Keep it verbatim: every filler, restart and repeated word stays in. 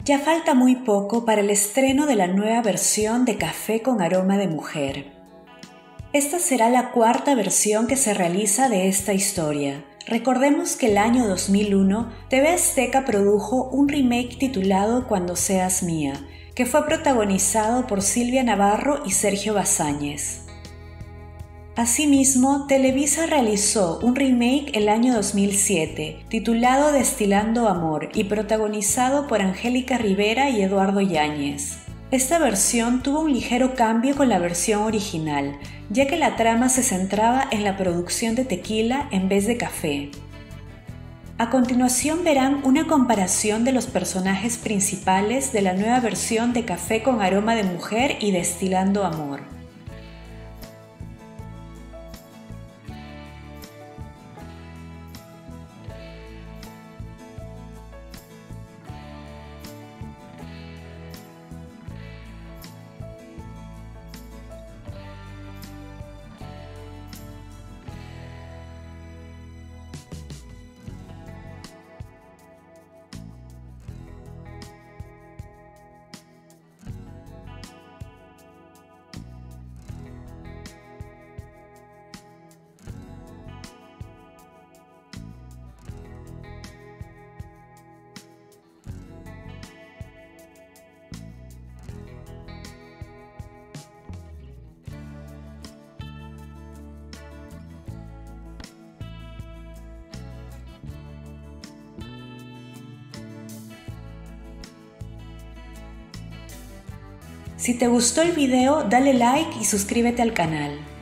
Ya falta muy poco para el estreno de la nueva versión de Café con Aroma de Mujer. Esta será la cuarta versión que se realiza de esta historia. Recordemos que el año dos mil uno T V Azteca produjo un remake titulado Cuando seas mía, que fue protagonizado por Silvia Navarro y Sergio Bazáñez. Asimismo, Televisa realizó un remake el año dos mil siete, titulado Destilando Amor y protagonizado por Angélica Rivera y Eduardo Yáñez. Esta versión tuvo un ligero cambio con la versión original, ya que la trama se centraba en la producción de tequila en vez de café. A continuación verán una comparación de los personajes principales de la nueva versión de Café con Aroma de Mujer y Destilando Amor. Si te gustó el video, dale like y suscríbete al canal.